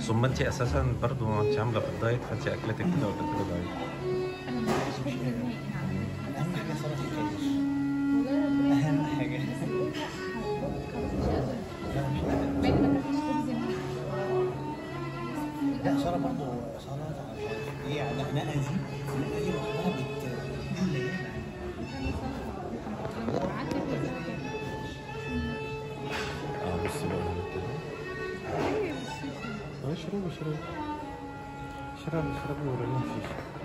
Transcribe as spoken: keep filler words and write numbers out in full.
ثم انت اساسا برضو ما انت عامله بالدايت، فانت اكلتك كده ولا كده دايت؟ انا ما بحبش خبز نهائي على فكره. اهم حاجه سلطه الكاوش. والله ربنا اهم يسامحك. حاجه. بس لا، خلاص مش قادره. لا مش قادر. مع اني ما بحبش خبز نهائي. لا ساره برضه سلطه مش عارف ايه على نقنقه دي. النقنقه دي لوحدها بت مليانه. لما قعدت في السلطة. اه بصي بقى هنا كده. ايوه، مش اه اشربي اشربي اشربي اشربي ورينا الشيشه.